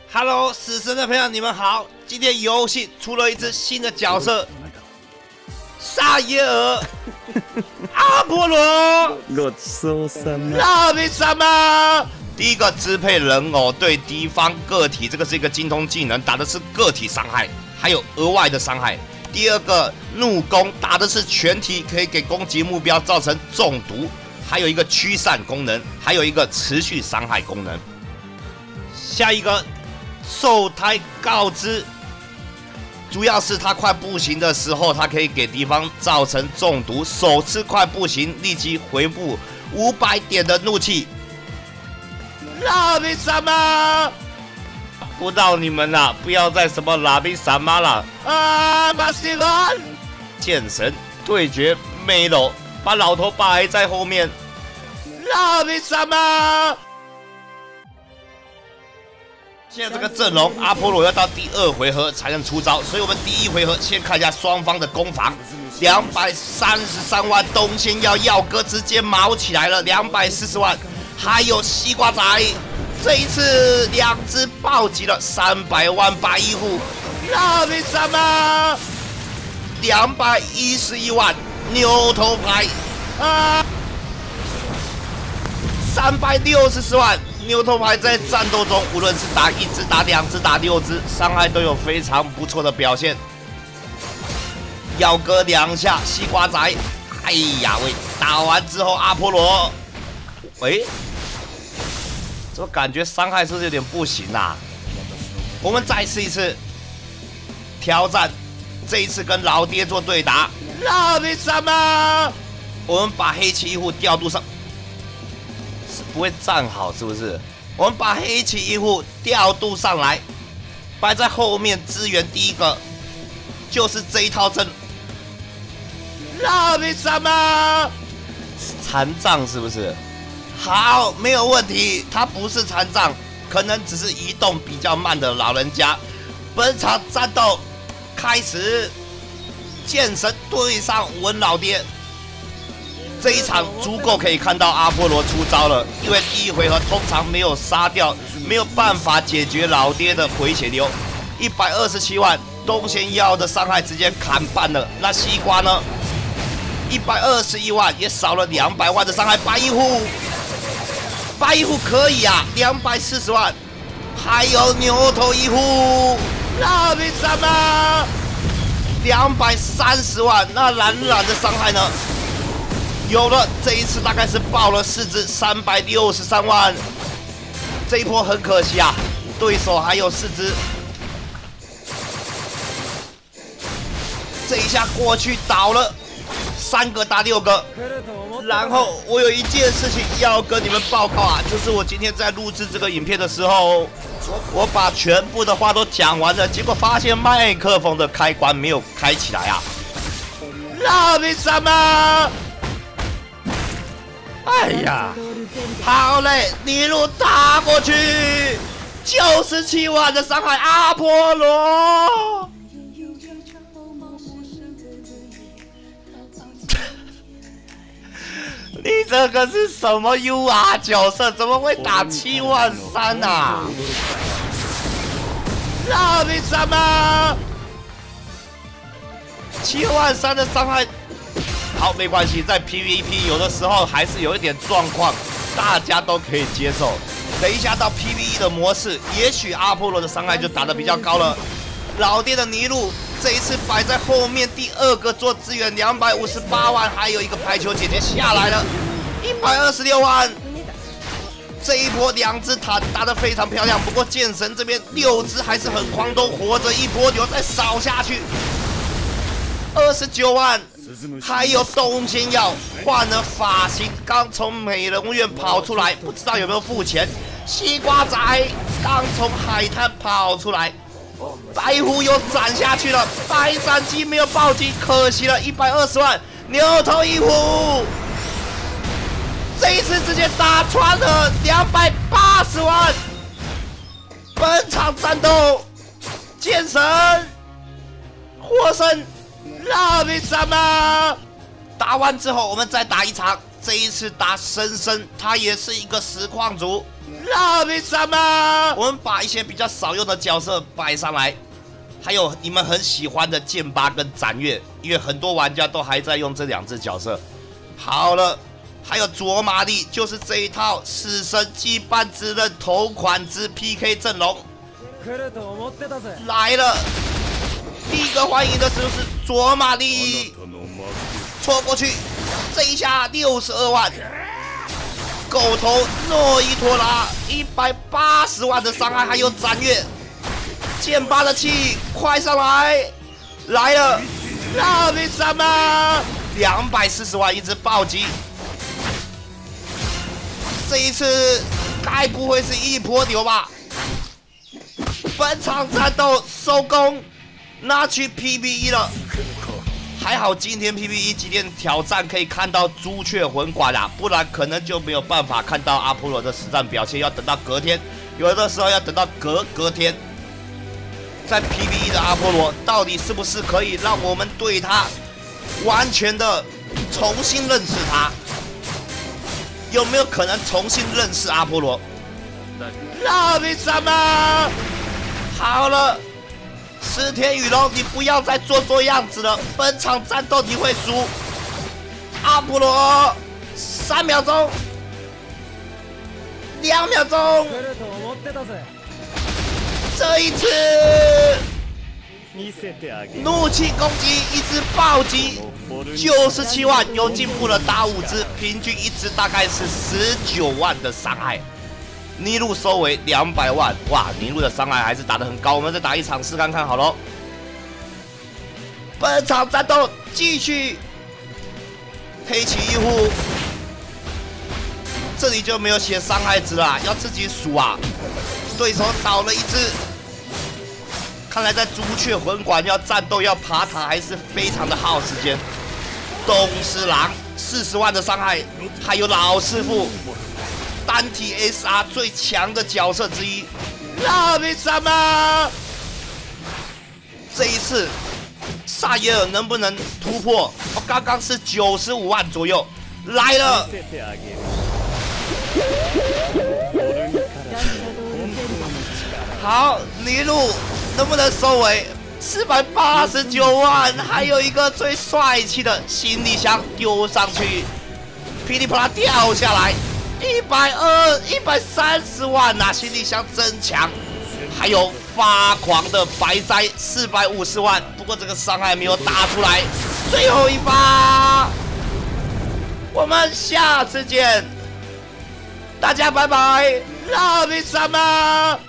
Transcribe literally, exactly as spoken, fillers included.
Hello， 死神的朋友，你们好！今天游戏出了一只新的角色，萨耶尔、阿波罗、 ごちそうさま。 拉比萨玛。第一个支配人偶对敌方个体，这个是一个精通技能，打的是个体伤害，还有额外的伤害。第二个怒攻，打的是全体，可以给攻击目标造成中毒，还有一个驱散功能，还有一个持续伤害功能。下一个。 受胎告知，主要是他快步行的时候，它可以给敌方造成中毒。首次快步行，立即回复五百点的怒气。拉比萨玛，不到你们啦，不要再什么拉比萨玛了啊！马西兰，剑神对决梅罗，把老头摆在后面。拉比萨玛。 现在这个阵容，阿波罗要到第二回合才能出招，所以我们第一回合先看一下双方的攻防。两百三十三万东仙药耀哥直接毛起来了，两百四十万，还有西瓜仔，这一次两只暴击了三百万白衣户，拉比萨玛，两百一十一万牛头牌啊，三百六十四万。 牛头牌在战斗中，无论是打一只、打两只、打六只，伤害都有非常不错的表现。耀哥两下，西瓜仔，哎呀喂！打完之后，阿波罗，喂，怎么感觉伤害是不是有点不行啊？我们再试一次挑战，这一次跟老爹做对打。拉比萨玛，我们把黑崎一护调度上。 不会站好是不是？我们把黑崎一护调度上来，摆在后面支援。第一个就是这一套阵。拉比萨玛，残障是不是？好，没有问题。他不是残障，可能只是移动比较慢的老人家。本场战斗开始，剑神对上文老爹。 这一场足够可以看到阿波罗出招了，因为第一回合通常没有杀掉，没有办法解决老爹的回血流。一百二十七万东仙药的伤害直接砍半了，那西瓜呢？一百二十一万也少了两百万的伤害。白衣户，白衣户可以啊，两百四十万，还有牛头一户，拉比萨玛，两百三十万，那蓝蓝的伤害呢？ 有了，这一次大概是爆了四只，三百六十三万。这一波很可惜啊，对手还有四只。这一下过去倒了，三个打六个。然后我有一件事情要跟你们报告啊，就是我今天在录制这个影片的时候，我把全部的话都讲完了，结果发现麦克风的开关没有开起来啊。拉比萨玛。 哎呀，好嘞，一路打过去，九十七万的伤害，阿波罗。你这个是什么 U R 角色？怎么会打七万三啊？拉比萨玛，七万三的伤害。 好，没关系，在 P V P 有的时候还是有一点状况，大家都可以接受。等一下到 P V E 的模式，也许阿波罗的伤害就打得比较高了。老爹的尼禄这一次摆在后面，第二个做支援，两百五十八万，还有一个排球姐姐下来了，一百二十六万。这一波两只塔打得非常漂亮，不过剑神这边六只还是很狂，都活着，一波流再扫下去，二十九万。 还有东仙药换了发型，刚从美容院跑出来，不知道有没有付钱。西瓜仔刚从海滩跑出来，白狐又斩下去了，白斩鸡没有暴击，可惜了，一百二十万。牛头一虎，这一次直接打穿了两百八十万。本场战斗，剑神获胜。 拉比萨玛，打完之后我们再打一场这一次打深深，他也是一个实况组。拉比什么？我们把一些比较少用的角色摆上来，还有你们很喜欢的剑八跟斩月，因为很多玩家都还在用这两只角色。好了，还有卓玛丽，就是这一套死神羁绊之刃同款之 P K 阵容来了。第一个欢迎的就是卓玛丽，戳过去，这一下六十二万。狗头诺伊托拉一百八十万的伤害，还有斩月，剑八的气快上来，来了，那比什么？两百四十万一只暴击，这一次该不会是一波流吧？本场战斗收工，拿去 P B 一了。还好今天 P B 一极限挑战可以看到朱雀魂管啊，不然可能就没有办法看到阿波罗的实战表现，要等到隔天，有的时候要等到隔隔天。在 P B 一的阿波罗到底是不是可以让我们对他完全的重新认识他？有没有可能重新认识阿波罗？那比什么？好了。石田雨龙，你不要再做做样子了！本场战斗你会输。阿波罗，三秒钟，两秒钟，这一次怒气攻击一只暴击，九十七万，有进步了，打五只，平均一只大概是十九万的伤害。尼禄收为两百万，哇！尼禄的伤害还是打得很高，我们再打一场试看看好喽。本场战斗继续，黑崎一护，这里就没有写伤害值啦，要自己数啊。对手少了一只，看来在朱雀魂馆要战斗要爬塔还是非常的耗时间。东狮郎四十万的伤害，还有老师傅。单体 S R 最强的角色之一，那比什么？这一次，萨耶尔能不能突破？哦，刚刚是九十五万左右，来了！好，尼禄能不能收尾？四百八十九万，还有一个最帅气的行李箱丢上去，噼里啪啦掉下来。一百二、一百三十万呐、啊，行李箱真强！还有发狂的白哉四百五十万，不过这个伤害没有打出来。最后一发，我们下次见，大家拜拜，拉比什么？